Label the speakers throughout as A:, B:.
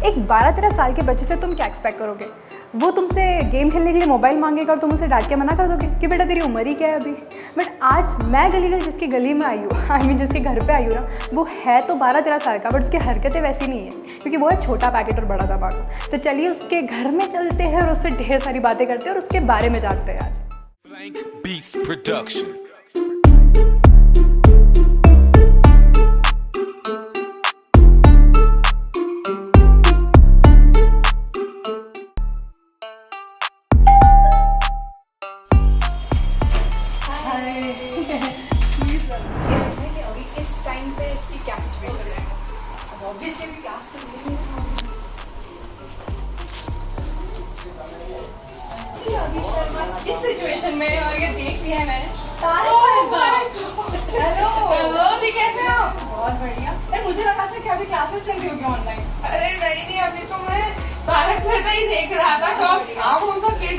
A: एक 12-13 साल के बच्चे से तुम क्या एक्सपेक्ट करोगे? वो तुमसे गेम खेलने के लिए मोबाइल मांगेगा और तुम उसे डांट के मना कर दोगे कि बेटा तेरी उम्र ही क्या है अभी। बट आज मैं जिसकी गली में आई हूँ, आई मीन जिसके घर पे आई हूँ ना, वो है तो 12-13 साल का, बट उसकी हरकतें वैसी नहीं है क्योंकि वो है छोटा पैकेट और बड़ा दबाका। तो चलिए उसके घर में चलते हैं और उससे ढेर सारी बातें करते हैं और उसके बारे में जानते हैं आज।
B: Beats Production।
C: इस सिचुएशन में और ये देख लिया है मैंने। हेलो अभी कैसे हो?
A: बहुत बढ़िया। यार मुझे लगा था कि अभी क्लासेस चल रही होगी ऑनलाइन।
C: अरे नहीं अभी तो मैं तारक मेहता ही देख रहा था। आप उनका किड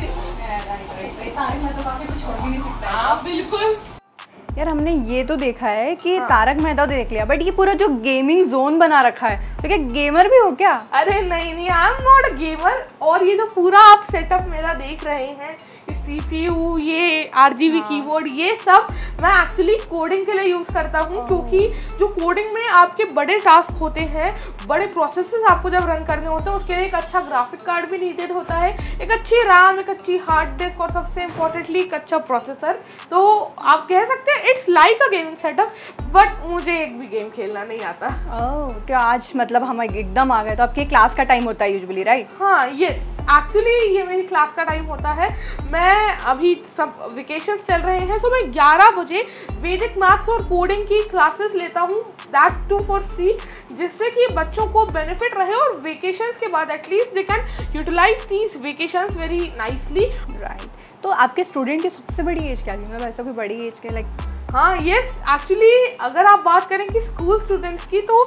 A: तारक मेहता तो आपको छोड़ भी नहीं सकता।
C: हाँ बिल्कुल।
A: यार हमने ये तो देखा है कि तारक मेहता तो देख लिया, बट ये पूरा जो गेमिंग जोन बना रखा है, तो क्या गेमर भी हो क्या?
C: अरे नहीं I am not a gamer. और ये जो पूरा आप सेटअप मेरा देख रहे हैं, CPU, ये RGB कीबोर्ड, ये सब मैं एक्चुअली कोडिंग के लिए यूज़ करता हूँ। क्योंकि जो कोडिंग में आपके बड़े टास्क होते हैं, बड़े प्रोसेसेस आपको जब रन करने होते हैं, उसके लिए एक अच्छा ग्राफिक कार्ड भी नीडेड होता है, एक अच्छी RAM, एक अच्छी हार्ड डिस्क और सबसे इम्पोर्टेंटली एक अच्छा प्रोसेसर। तो आप कह सकते हैं it's like a gaming setup, but मुझे एक भी गेम खेलना नहीं आता।
A: ओह क्या आज मतलब हम एकदम आ गए। तो आपकी क्लास का टाइम होता है यूजुअली, राइट?
C: हाँ यस, एक्चुअली ये मेरी क्लास का टाइम होता है। मैं अभी सब वेकेशंस चल रहे हैं, सो मैं 11 बजे वैदिक मैथ्स और कोडिंग की क्लासेस लेता हूँ, दैट्स टू फॉर फ्री, जिससे कि बच्चों को बेनिफिट रहे और वेकेशंस के बाद at least they can utilize these vacations very nicely.
A: Right. तो आपके स्टूडेंट की सबसे बड़ी एज क्या थी? मतलब ऐसा कोई बड़ी एज के लाइक?
C: हाँ यस, एक्चुअली अगर आप बात करें कि स्कूल स्टूडेंट्स की, तो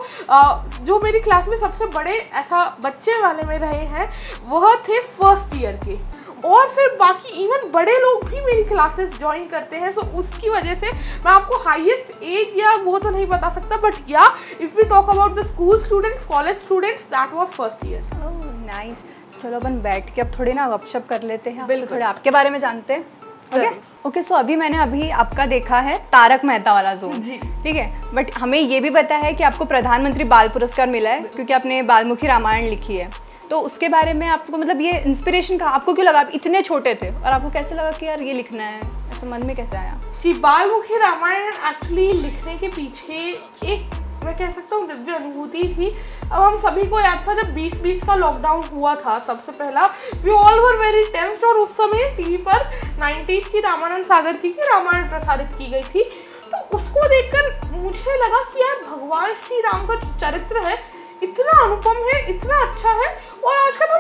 C: जो मेरी क्लास में सबसे बड़े ऐसा बच्चे वाले में रहे हैं वह थे फर्स्ट ईयर के, और फिर बाकी इवन बड़े लोग भी मेरी क्लासेस ज्वाइन करते हैं। सो उसकी वजह से मैं आपको हाईएस्ट एज या वो तो नहीं बता सकता, बट या if we talk about the school students, college students, that was first year.
A: Oh nice. चलो अपन बैठ के अब थोड़ी ना गपशप कर लेते हैं, बिल्कुल थोड़े आपके बारे में जानते हैं। ओके सो अभी आपका देखा है तारक मेहता वाला जोन, ठीक है, बट हमें ये भी पता है कि आपको प्रधानमंत्री बाल पुरस्कार मिला है क्योंकि आपने बालमुखी रामायण लिखी है। तो उसके बारे में आपको मतलब ये इंस्पिरेशन कहाँ, आपको क्यों लगा? आप इतने छोटे थे और आपको कैसे लगा कि यार ये लिखना है, ऐसा मन में कैसे आया?
C: जी, बालमुखी रामायण एक्चुअली लिखने के पीछे एक, मैं कह सकता हूँ, दिव्य अनुभूति थी। अब हम सभी को याद था जब 2020 का लॉकडाउन हुआ था, सबसे पहला we all were very tensed, और उस समय टीवी पर 90s की रामानंद सागर की रामायण प्रसारित की गई थी। तो उसको देखकर मुझे लगा कि यार भगवान श्री राम का चरित्र है इतना अनुपम है, इतना अच्छा है, और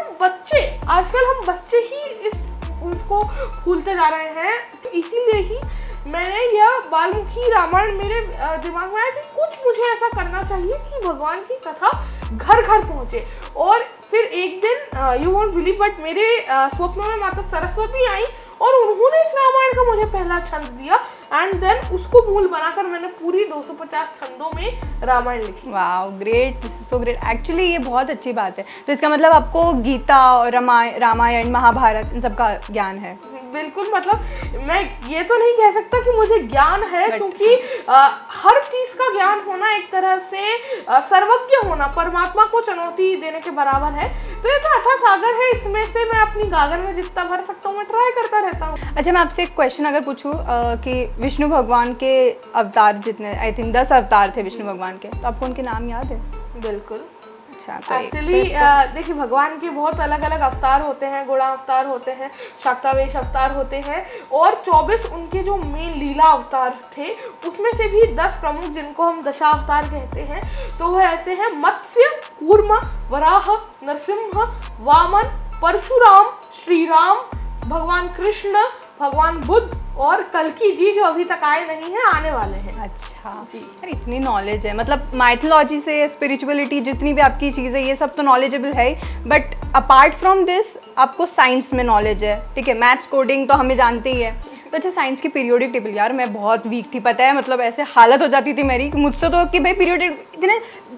C: आजकल हम बच्चे ही उसको भूलते जा रहे हैं। तो इसीलिए ही मैंने यह बालमुखी रामायण मेरे दिमाग में आया कि कुछ मुझे ऐसा करना चाहिए कि भगवान की कथा घर घर पहुँचे। और फिर एक दिन यू वोंट बिलीव, बट मेरे स्वप्नों में माता सरस्वती आई और उन्होंने इस रामायण का मुझे पहला छंद दिया, एंड देन उसको मूल बनाकर मैंने पूरी 250 छंदों में रामायण लिखी।
A: Wow great, this is so great. Actually ये बहुत अच्छी बात है। तो इसका मतलब आपको गीता और रामायण, महाभारत, इन सब का ज्ञान है?
C: बिल्कुल, मतलब मैं ये तो नहीं कह सकता कि मुझे ज्ञान है, क्योंकि हर चीज़ का ज्ञान होना एक तरह से सर्वज्ञ होना, परमात्मा को चुनौती देने के बराबर है। तो ये तो अथाह सागर है, इसमें से मैं अपनी गागर में जितना भर सकता हूँ मैं ट्राई करता रहता हूँ।
A: अच्छा, मैं आपसे एक क्वेश्चन अगर पूछूं कि विष्णु भगवान के अवतार जितने, आई थिंक 10 अवतार थे विष्णु भगवान के, तो आपको उनके नाम याद है?
C: बिल्कुल।
A: अच्छा,
C: एक्चुअली देखिए, भगवान के बहुत अलग अलग अवतार होते हैं, गुणा अवतार होते हैं, शाक्तावेश अवतार होते हैं, और 24 उनके जो मेन लीला अवतार थे, उसमें से भी 10 प्रमुख जिनको हम दशावतार कहते हैं, तो वो ऐसे हैं: मत्स्य, कूर्म, वराह, नरसिंह, वामन, परशुराम, श्री राम, भगवान कृष्ण, भगवान बुद्ध और कल्कि जी, जो अभी तक आए नहीं हैं, आने वाले हैं।
A: अच्छा जी, यार इतनी नॉलेज है। मतलब माइथोलॉजी से स्पिरिचुअलिटी, जितनी भी आपकी चीज़ें, ये सब तो नॉलेजेबल है, बट अपार्ट फ्रॉम दिस आपको साइंस में नॉलेज है, ठीक है, मैथ्स, कोडिंग तो हमें जानते ही है। तो अच्छा, साइंस की पीरियोडिक टेबल, यार मैं बहुत वीक थी, पता है, मतलब ऐसे हालत हो जाती थी मेरी मुझसे तो कि भाई पीरियोडिक, इतने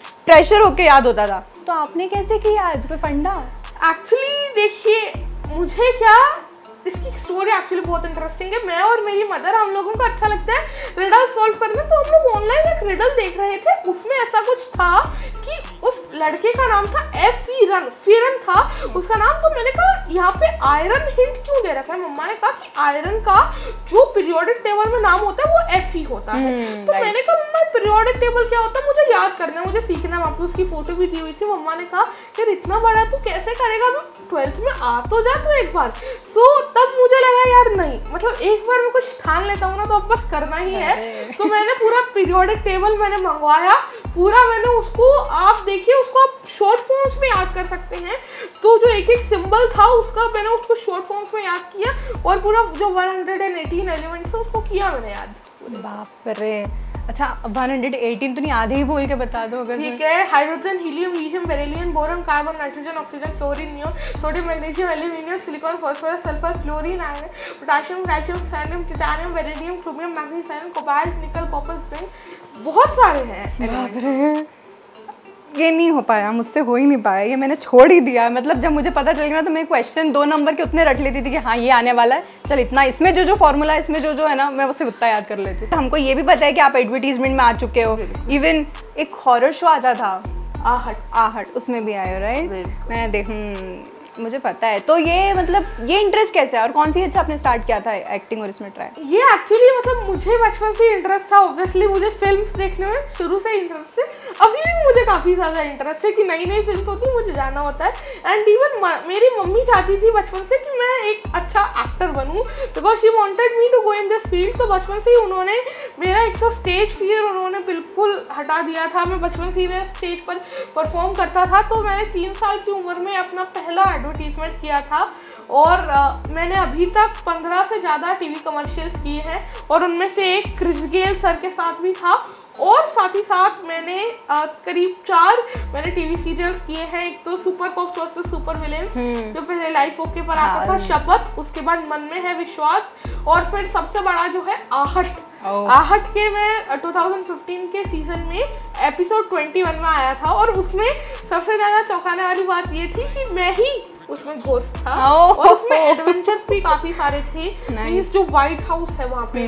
A: प्रेशर होके याद होता था। तो आपने कैसे किया याद, कोई फंडा?
C: एक्चुअली देखिए, मुझे क्या, इसकी स्टोरी एक्चुअली बहुत इंटरेस्टिंग है। मैं और मेरी मदर, हम लोगों को अच्छा लगता है रिडल सॉल्व करना, तो हम लोग ऑनलाइन एक रिडल देख रहे थे। उसमें ऐसा कुछ था कि उस लड़के का नाम था फीरन था उसका नाम। तो मैंने कहा यहाँ पे आयरन हिंट क्यों दे रखा है? मम्मा ने कहा कि आयरन का जो पीरियोडिक टेबल में नाम होता है वो Fe होता है। तो मैंने कहा मम्मा पीरियोडिक टेबल क्या होता है, मुझे याद करना है, मुझे सीखना है। वहाँ पे उसकी फोटो भी दी हुई थी। मम्मा ने कहा यार इतना बड़ा तू कैसे करेगा, तू 12th में आ तो जा तू एक बार। सो तब मुझे लगा यार नहीं, मतलब एक बार मैं कुछ ठान लेता हूँ ना तो अब बस करना ही है। तो मैंने पूरा पीरियोडिक टेबल मैंने मंगवाया पूरा। मैंने उसको, आप देखिए उसको आप शॉर्ट फॉर्म्स में याद कर सकते हैं। तो जो एक एक सिंबल था उसका मैंने उसको शॉर्ट फॉर्म्स में याद किया और पूरा जो 118 एलिमेंट्स है उसको किया मैंने याद।
A: बाप रे, अच्छा 118 तो नहीं, आधे ही बोल के बता दो अगर।
C: ठीक है, hydrogen, helium, lithium, beryllium, boron, carbon, nitrogen, oxygen, fluorine, neon, sodium, magnesium, aluminium, silicon, phosphorus, sulphur, chlorine, iron, potassium, calcium, सैलियम, titanium, vanadium, chromium, magnesium, iron, cobalt, nickel, copper, zinc, बहुत सारे हैं।
A: ये नहीं हो पाया, मुझसे हो ही नहीं पाया, ये मैंने छोड़ ही दिया। मतलब जब मुझे पता चल गया तो मैं क्वेश्चन 2 नंबर के उतने रट लेती थी कि हाँ ये आने वाला है, चल इतना इसमें जो फॉर्मूला है इसमें जो है ना मैं उसे उतना याद कर लेती हूँ। हमको ये भी पता है कि आप एडवर्टीजमेंट में आ चुके हो, इवन एक हॉरर शो आता था आहट, उसमें भी आए हो राइट? मैंने देख मुझे पता है। तो ये मतलब ये इंटरेस्ट कैसे है और कौन सी एज से आपने स्टार्ट किया था एक्टिंग और इसमें ट्राई?
C: ये एक्चुअली मतलब मुझे बचपन से इंटरेस्ट था। ऑब्वियसली मुझे फिल्म्स देखने में शुरू से इंटरेस्ट है, अभी भी मुझे काफ़ी ज़्यादा इंटरेस्ट है कि नई नई फिल्म होती है मुझे जाना होता है। एंड इवन मेरी मम्मी चाहती थी बचपन से कि मैं एक अच्छा एक्टर बनूँ, because she wanted me to go in this field. तो बचपन से ही उन्होंने मेरा एक तो स्टेज फियर उन्होंने बिल्कुल हटा दिया था। मैं बचपन से ही मैं स्टेज पर परफॉर्म करता था। तो मैंने 3 साल की उम्र में अपना पहला एडवर्टीजमेंट किया था और मैंने अभी तक 15 से ज़्यादा टीवी कमर्शियल्स किए हैं और उनमें से एक क्रिस गेल सर के साथ भी था। और साथ ही साथ मैंने करीब 4 मैंने टीवी सीरियल्स किए हैं। एक तो super cops versus super villains जो पहले लाइफ ओके पर आता था, शपथ, उसके बाद मन में है विश्वास, और फिर सबसे बड़ा जो है आहट। आहट के मैं 2015 के सीजन में एपिसोड 21 में आया था और उसमें सबसे ज़्यादा चौंकाने वाली बात ये थी कि मैं ही उसमें घोस्ट था और उसमें एडवेंचर्स भी काफ़ी सारे थे। मींस जो व्हाइट हाउस है वहाँ पे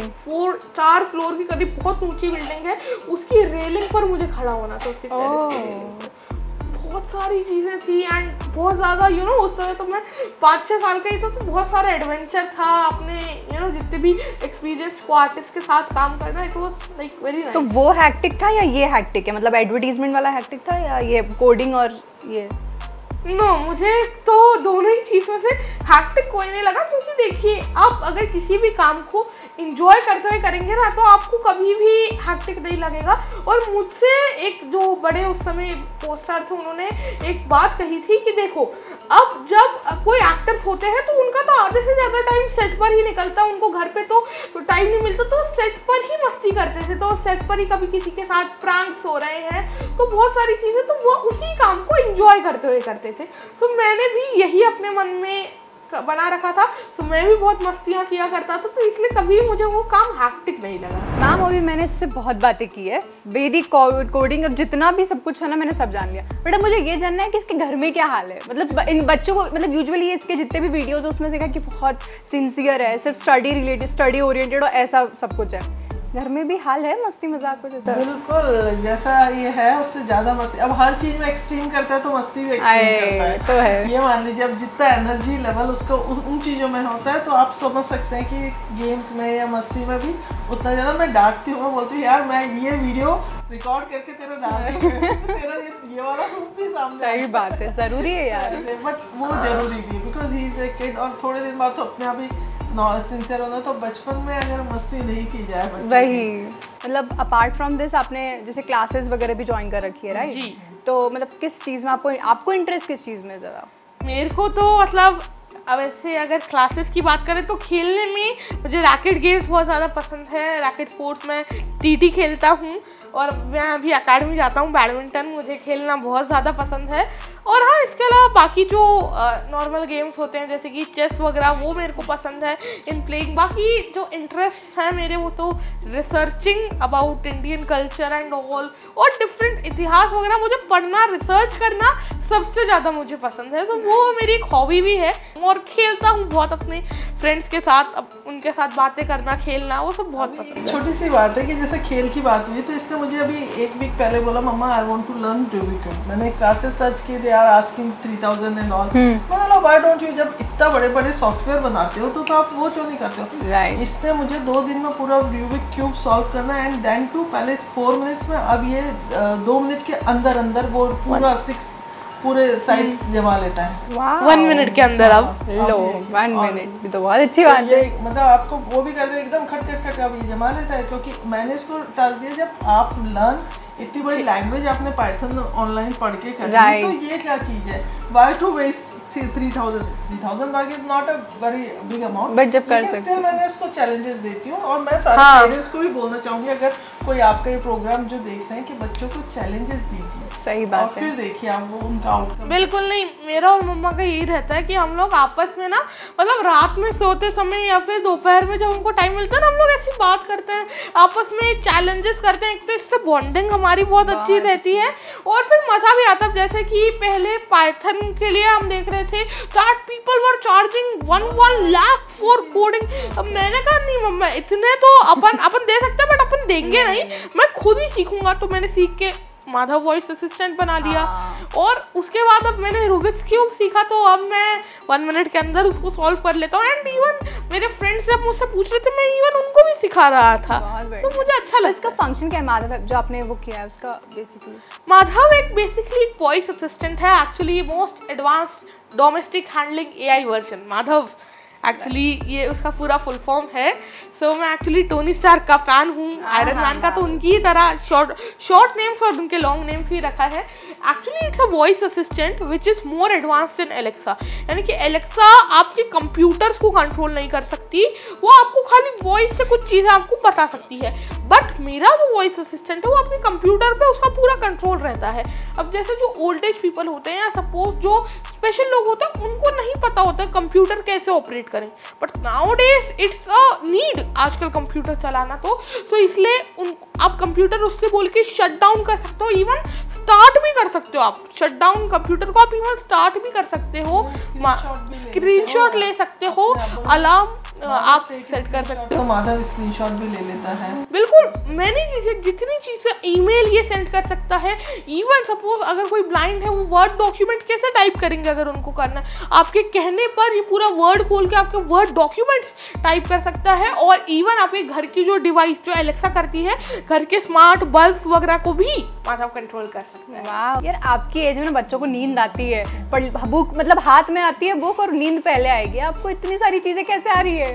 C: 4 फ्लोर की करीब बहुत ऊंची बिल्डिंग है, उसकी रेलिंग पर मुझे खड़ा होना था, उसकी टेरेस की रेलिंग पर। बहुत सारी चीज़ें थी एंड बहुत ज़्यादा उस समय तो मैं 5-6 साल का ही था, तो बहुत सारा एडवेंचर था। अपने जितने भी एक्सपीरियंस को आर्टिस्ट के साथ काम करना, it was like very nice.
A: तो वो हैक्टिक था या ये हैक्टिक है, मतलब एडवर्टीजमेंट वाला हैक्टिक था या ये कोडिंग और ये?
C: नो, मुझे तो दोनों ही चीज़ में से हैक्टिक कोई नहीं लगा, क्योंकि देखिए आप अगर किसी भी काम को इंजॉय करते हुए करेंगे ना तो आपको कभी भी हैक्टिक नहीं लगेगा। और मुझसे एक जो बड़े उस समय पोस्टर थे उन्होंने एक बात कही थी कि देखो अब जब कोई एक्टर्स होते हैं तो उनका तो आधे से ज़्यादा टाइम सेट पर ही निकलता है, उनको घर पे तो टाइम नहीं मिलता, तो सेट पर ही मस्ती करते थे। तो सेट पर ही कभी किसी के साथ प्रैंक्स हो रहे हैं, तो बहुत सारी चीज़ें तो वो उसी काम को इंजॉय करते हुए करते थे। सो मैंने भी यही अपने मन में बना रखा था। सो मैं भी बहुत मस्तियाँ किया करता था, तो इसलिए कभी मुझे वो काम हैक्टिक नहीं लगा।
A: मैम अभी मैंने इससे बहुत बातें की है, वैदिक कोडिंग और जितना भी सब कुछ है ना मैंने सब जान लिया। बट अब मुझे ये जानना है कि इसके घर में क्या हाल है, मतलब इन बच्चों को, मतलब यूजुअली इसके जितने भी वीडियोज उसमें देखा कि बहुत सिंसियर है, सिर्फ स्टडी रिलेटेड, स्टडी ओरिएंटेड और ऐसा सब कुछ है। घर में भी हाल है मस्ती मजाक कुछ ऐसा?
D: बिल्कुल, जैसा ये है उससे ज्यादा मस्ती। अब हर चीज में एक्सट्रीम करता है तो मस्ती भी एक्सट्रीम करता है।
A: तो है।
D: ये मान लीजिए अब जितना एनर्जी लेवल उसका उन चीजों में होता है तो आप समझ सकते हैं कि गेम्स में या मस्ती में भी उतना ज्यादा। मैं डांटती हूँ, मैं बोलती हूँ यार मैं ये वीडियो रिकॉर्ड करके तेरा डालूंगी, तेरा ये वाला रूप भी सामने।
A: सही बात है, जरूरी है यार,
D: बट वो जरूरी भी है because he is a kid. और थोड़े दिन बाद तो अपने आप ही सिंसियर होना, तो बचपन में अगर मस्ती नहीं की जाए
A: वही, मतलब अपार्ट फ्रॉम दिस आपने जैसे क्लासेस वगैरह भी ज्वाइन कर रखी है राइट?
C: जी।
A: तो मतलब किस चीज़ में आपको इंटरेस्ट किस चीज़ में ज़्यादा?
C: मेरे को तो मतलब अब ऐसे अगर क्लासेस की बात करें तो खेलने में मुझे रैकेट गेम्स बहुत ज़्यादा पसंद है। रैकेट स्पोर्ट्स में टीटी खेलता हूँ और मैं अभी अकेडमी जाता हूँ बैडमिंटन, मुझे खेलना बहुत ज़्यादा पसंद है। और हाँ, इसके अलावा बाकी जो नॉर्मल गेम्स होते हैं जैसे कि चेस वगैरह वो मेरे को पसंद है इन प्लेइंग। बाकी जो इंटरेस्ट है मेरे वो तो researching about Indian culture and all, और डिफरेंट इतिहास वगैरह मुझे पढ़ना, रिसर्च करना सबसे ज़्यादा मुझे पसंद है। तो वो मेरी एक हॉबी भी है, और खेलता हूँ बहुत अपने फ्रेंड्स के साथ, अब उनके साथ बातें करना, खेलना, वो सब बहुत पसंद है।
D: छोटी सी बात है कि जैसे खेल की बात हुई, तो इसने मुझे अभी एक वीक पहले बोला mumma I want to learn Rubik cube. मैंने क्लासेस सर्च किए, they are asking 3000 and all. मतलब व्हाई डोंट यू, जब इतना बड़े बड़े सॉफ्टवेयर बनाते हो तो आप वो क्यों नहीं करते हो?
A: राइट।
D: इसने मुझे 2 दिन में पूरा रूबिक क्यूब सॉल्व करना, एंड देन टू पहले 4 मिनट्स में, अब ये 2 मिनट के अंदर अंदर वो पूरा 6 पूरे साइड्स जमा लेता है।
C: 1 मिनट के अंदर। अब
A: लो 1 मिनट तो बहुत अच्छी बात
D: ये
A: है।
D: मतलब आपको वो भी कर दे एकदम खट खट खट अब ये जमा लेता है, क्योंकि मैंने इसको डाल दिया जब आप लर्न इतनी बड़ी लैंग्वेज आपने पाइथन ऑनलाइन पढ़ के कर ली, तो ये क्या चीज है? व्हाई टू वेस्ट 3000 बाग is not a very big amount,
A: but जब कर सकते
D: स्टिल मैंने इसको चैलेंजेस देती हूँ। और मैं सारे पेरेंट्स को भी बोलना चाहूंगी, अगर कोई आपका ये प्रोग्राम जो देख रहे हैं, कि बच्चों को चैलेंजेस दीजिए।
A: सही बात
D: और फिर देखिए आप वो उनका आउटकम।
C: बिल्कुल नहीं, मेरा और मम्मा का यही रहता है कि हम लोग आपस में ना, मतलब रात में सोते समय या फिर दोपहर में जब हमको टाइम मिलता है ना, हम लोग ऐसी बात करते हैं, आपस में चैलेंजेस करते हैं। एक तो इससे बॉन्डिंग हमारी बहुत अच्छी रहती है, और फिर मज़ा भी आता है। जैसे कि पहले पाइथन के लिए हम देख रहे थे that people were charging 1 lakh for coding. अब मैंने कहा नहीं मम्मा, इतने तो अपन दे सकते हैं, बट अपन देंगे नहीं, मैं खुद ही सीखूंगा। तो मैंने सीख के माधव वॉइस असिस्टेंट बना लिया, और उसके बाद अब मैंने रूबिक्स क्यूब सीखा, तो अब मैं 1 मिनट के अंदर उसको सॉल्व कर लेता हूँ। एंड इवन मेरे फ्रेंड्स जब मुझसे पूछ रहे थे, मैं इवन उनको भी सिखा रहा था, तो मुझे अच्छा लगता है।
A: इसका फंक्शन क्या है माधव जो आपने वो किया है उसका बेसिकली?
C: माधव एक बेसिकली वॉइस असिस्टेंट है, actually most advanced domestic handling AI version Madhav. Actually ये उसका पूरा फुल फॉर्म है। सो मैं एक्चुअली टोनी स्टार्क का फ़ैन हूँ, आयरन मैन का, तो उनकी ही तरह शॉर्ट नेम्स और उनके लॉन्ग नेम्स ही रखा है। Actually it's a voice assistant which is more advanced in Alexa, यानी कि एलेक्सा आपके कंप्यूटर्स को कंट्रोल नहीं कर सकती, वो आपको खाली वॉइस से कुछ चीज़ें आपको बता सकती है। बट मेरा जो वॉइस असिस्टेंट है वो आपके कंप्यूटर पे उसका पूरा कंट्रोल रहता है। अब जैसे जो ओल्ड एज पीपल होते हैं, या सपोज जो स्पेशल लोग होते हैं, उनको नहीं पता होता है कंप्यूटर कैसे ऑपरेट करें, but nowadays it's a need आजकल कंप्यूटर चलाना। तो इसलिए आप कंप्यूटर उससे बोल के शट डाउन कर सकते हो, इवन स्टार्ट भी कर सकते हो। आप शट डाउन कंप्यूटर को आप इवन स्टार्ट भी कर सकते हो, स्क्रीनशॉट ले सकते हो, अलार्म आप सेट कर सकते हो।
D: तो माधव स्क्रीनशॉट भी ले लेता है।
C: बिल्कुल, मैंने जितनी चीज़ें ईमेल ये सेंड कर सकता है। इवन सपोज अगर कोई ब्लाइंड है, वो वर्ड डॉक्यूमेंट कैसे टाइप करेंगे अगर उनको करना है, आपके कहने पर ये पूरा वर्ड खोल के आपके वर्ड डॉक्यूमेंट्स टाइप कर सकता है। और इवन आपके घर की जो डिवाइस जो एलेक्सा करती है, घर के स्मार्ट बल्ब्स वगैरह को भी माधव कंट्रोल कर सकता है।
A: वाह यार, आपकी एज में बच्चों को नींद आती है, पर बुक मतलब हाथ में आती है बुक और नींद पहले आएगी। आपको इतनी सारी चीज़ें कैसे आ रही है?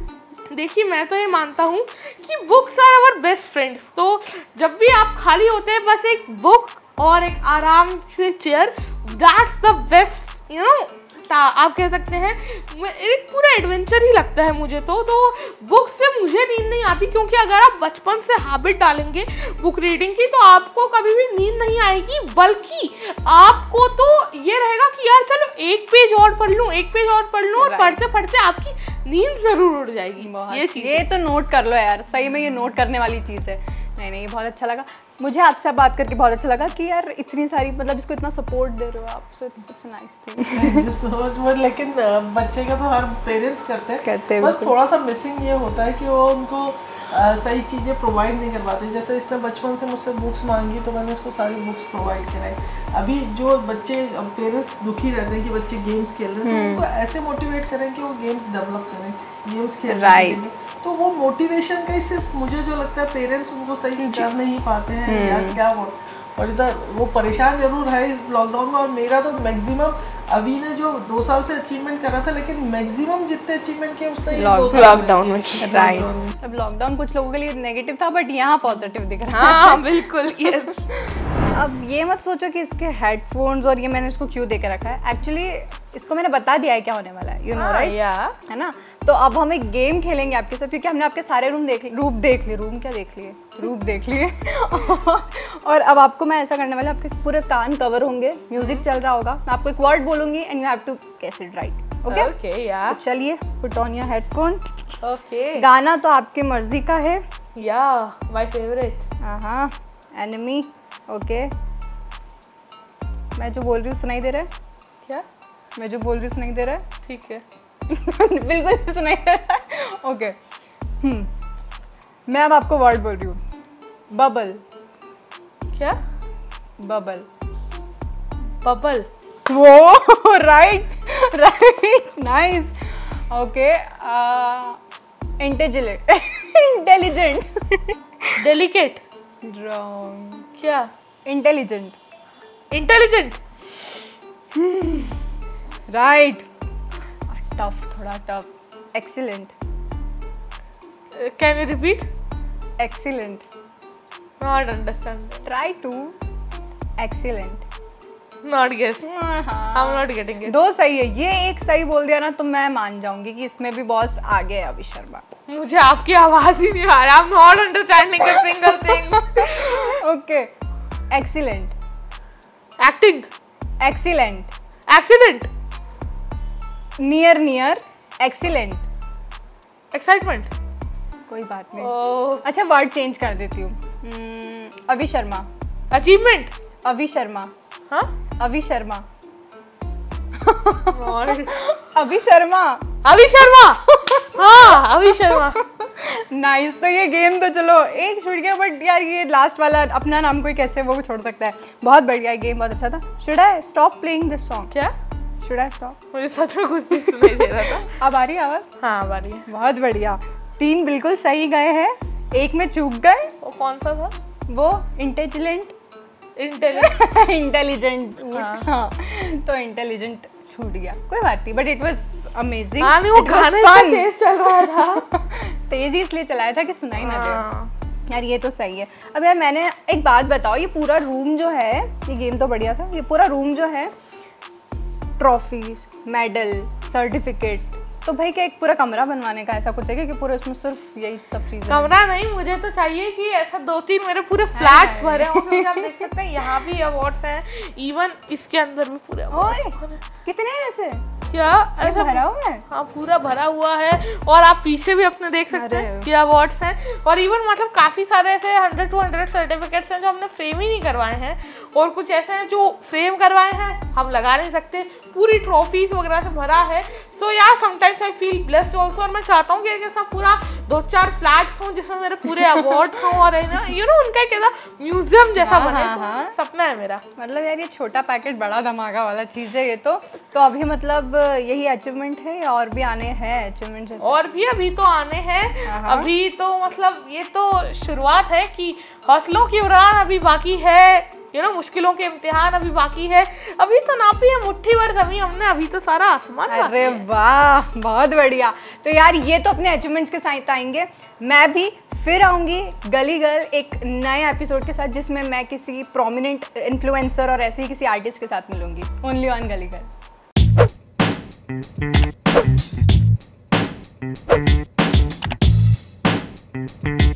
C: देखिए, मैं तो ये मानता हूँ कि books are our best friends. तो जब भी आप खाली होते हैं, बस एक बुक और एक आराम से chair, that's the best, you know, आप कह सकते हैं। एक पूरा एडवेंचर ही लगता है मुझे तो बुक से मुझे नींद नहीं आती, क्योंकि अगर आप बचपन से हैबिट डालेंगे बुक रीडिंग की, तो आपको कभी भी नींद नहीं आएगी, बल्कि आपको तो ये रहेगा कि यार चलो एक पेज और पढ़ लूँ, एक पेज और पढ़ लूँ, और पढ़ते पढ़ते आपकी नींद ज़रूर उड़ जाएगी।
A: ये तो नोट कर लो यार, सही में ये नोट करने वाली चीज़ है। नहीं, बहुत अच्छा लगा मुझे आपसे बात करके, बहुत अच्छा लगा कि यार इतनी सारी, मतलब इसको इतना सपोर्ट दे रहे हो आप, so it's such a nice thing.
D: लेकिन बच्चे का तो हर पेरेंट्स करते हैं, बस थोड़ा सा मिसिंग ये होता है कि वो उनको सही चीज़ें प्रोवाइड नहीं कर पाते। जैसे इसने बचपन से मुझसे बुक्स मांगी, तो मैंने इसको सारी बुक्स प्रोवाइड कराई। अभी जो बच्चे पेरेंट्स दुखी रहते हैं कि बच्चे गेम्स खेल रहे हैं, तो उनको ऐसे मोटिवेट करें कि वो गेम्स डेवलप करें, गेम्स खेल रहे हैं। तो वो मोटिवेशन का ही सिर्फ मुझे जो लगता है पेरेंट्स उनको सही कर नहीं पाते हैं या क्या, और इधर वो परेशान जरूर है इस लॉकडाउन में। और मेरा तो मैक्सिमम अभी ने जो 2 साल से अचीवमेंट कर रहा था, लेकिन मैक्सिमम जितने अचीवमेंट किए उसने
C: लॉकडाउन में।
A: राइट, अब लॉकडाउन कुछ लोगों के लिए नेगेटिव था, बट यहाँ पॉजिटिव दिख रहा है।
C: हाँ बिल्कुल, यस।
A: अब ये मत सोचो कि इसके हेडफोन्स और ये मैंने इसको क्यों दे के रखा है। एक्चुअली इसको मैंने बता दिया है क्या होने वाला है, यू नो राइट, है ना। तो अब हम एक गेम खेलेंगे आपके साथ, क्योंकि हमने आपके सारे रूप देख लिए और अब आपको मैं ऐसा करने वाला, आपके पूरे कान कवर होंगे, म्यूजिक चल रहा होगा, मैं आपको एक वर्ड बोलूंगी and you have to guess it right. Okay,
C: या
A: चलिए, put on your headphone.
C: Okay,
A: गाना तो आपकी मर्जी का है,
C: Yeah, my favorite.
A: हाँ, एनिमी। ओके, मैं जो बोल रही हूँ सुनाई दे रहा है?
C: क्या?
A: मैं जो बोल रही हूँ सुनाई दे रहा है?
C: ठीक है।
A: बिल्कुल सुनाई दे रहा है। ओके, मैं अब आपको वर्ड बोल रही हूँ। बबल।
C: क्या?
A: बबल।
C: बबल।
A: वो right, nice. Okay, intelligent.
C: Delicate.
A: Wrong.
C: क्या?
A: इंटेलिजेंट।
C: इंटेलिजेंट।
A: राइट। टफ, थोड़ा tough. Excellent.
C: Can you repeat?
A: Excellent.
C: Not understand.
A: Try to. Excellent.
C: Not guess. I am not getting it.
A: दो सही है, ये एक सही बोल दिया ना तो मैं मान जाऊंगी कि इसमें भी बॉस आगे है अभी शर्मा।
C: मुझे आपकी आवाज ही नहीं आ रही। I am not understanding a single thing.
A: Okay, excellent.
C: Acting.
A: Excellent.
C: Accident.
A: Near excellent.
C: Excitement.
A: कोई बात नहीं।
C: ओह।
A: अच्छा, वर्ड चेंज कर देती हूँ। अभी शर्मा।
C: अचीवमेंट।
A: अभी शर्मा।
C: हाँ?
A: अभी शर्मा।
C: Not-
A: अभी शर्मा।
C: अभी शर्मा। हाँ, अभी शर्मा।
A: नाइस। तो ये गेम तो चलो एक छूट गया, बट यार ये लास्ट वाला अपना नाम कोई कैसे वो छोड़ सकता है। बहुत बढ़िया गेम, बहुत अच्छा था। Should I stop playing this song?
C: क्या?
A: Should I stop?
C: मुझे सच में कुछ नहीं सुनाई दे रहा था।
A: अब आ रही है आवाज?
C: हाँ, अब आ रही है।
A: बहुत बढ़िया। 3 बिल्कुल सही गए हैं, एक में चूक गए।
C: वो कौन सा था?
A: वो इंटेलिजेंट।
C: इंटेलिजेंट।
A: इंटेलिजेंट। हाँ, तो इंटेलिजेंट छूट गया, कोई बात नहीं, बट इट वाज अमेजिंग।
C: हाँ, नहीं वो गाने का तेज चल रहा था।
A: तेजी इसलिए चलाया था कि सुनाई ना दे।
C: हाँ।
A: यार ये तो सही है। अब यार मैंने एक बात बताओ, ये पूरा रूम जो है, ये गेम तो बढ़िया था, ये पूरा रूम जो है ट्रॉफीज, मेडल, सर्टिफिकेट, तो भाई क्या एक पूरा कमरा बनवाने का ऐसा कुछ है कि पूरे उसमें सिर्फ यही सब चीजें?
C: कमरा नहीं, मुझे तो चाहिए कि ऐसा 2-3 मेरे पूरे फ्लैट्स भरे हों, क्योंकि आप देख सकते हैं यहाँ भी अवार्ड्स हैं, इवन इसके अंदर भी पूरे
A: ओए,
C: awards
A: कितने हैं ऐसे?
C: क्या ऐसा
A: भरा हुआ है?
C: हाँ, पूरा भरा हुआ है। और आप पीछे भी अपने देख सकते हैं
A: अरे।
C: कि अवार्ड्स हैं, और इवन मतलब काफ़ी सारे ऐसे 100 to 100 सर्टिफिकेट्स हैं जो हमने फ्रेम ही नहीं करवाए हैं, और कुछ ऐसे हैं जो फ्रेम करवाए हैं हम लगा नहीं सकते। पूरी ट्रॉफीज वगैरह से भरा है। सो यार sometimes I feel blessed also, और मैं चाहता हूँ कि ऐसा पूरा 2-4 फ्लैट्स हों जिसमें मेरे पूरे अवार्ड्स हों, और है ना उनका एक ऐसा म्यूजियम जैसा
A: हाँ,
C: बने।
A: हाँ,
C: तो सपना है मेरा।
A: मतलब यार ये छोटा पैकेट बड़ा धमाका वाला चीज़ है ये तो अभी मतलब यही अचीवमेंट है या और भी आने हैं अचीवमेंट जैसे?
C: और भी अभी तो आने हैं।
A: हाँ।
C: अभी तो मतलब ये तो शुरुआत है कि हौसलों की उड़ान अभी बाकी है, मुश्किलों के इम्तिहान अभी बाकी है। अभी तो नापी है मुट्ठी भर जमीन हमने, अभी तो सारा आसमान बाकी
A: अरे
C: है।
A: वाह, बहुत बढ़िया। तो यार ये तो अपने अचीवमेंट्स के साथ आएंगे। मैं भी फिर आऊंगी गली गर्ल एक नए एपिसोड के साथ, जिसमें मैं किसी प्रोमिनेंट इन्फ्लुएंसर और ऐसे ही किसी आर्टिस्ट के साथ मिलूंगी, ओनली ऑन गली गर्ल।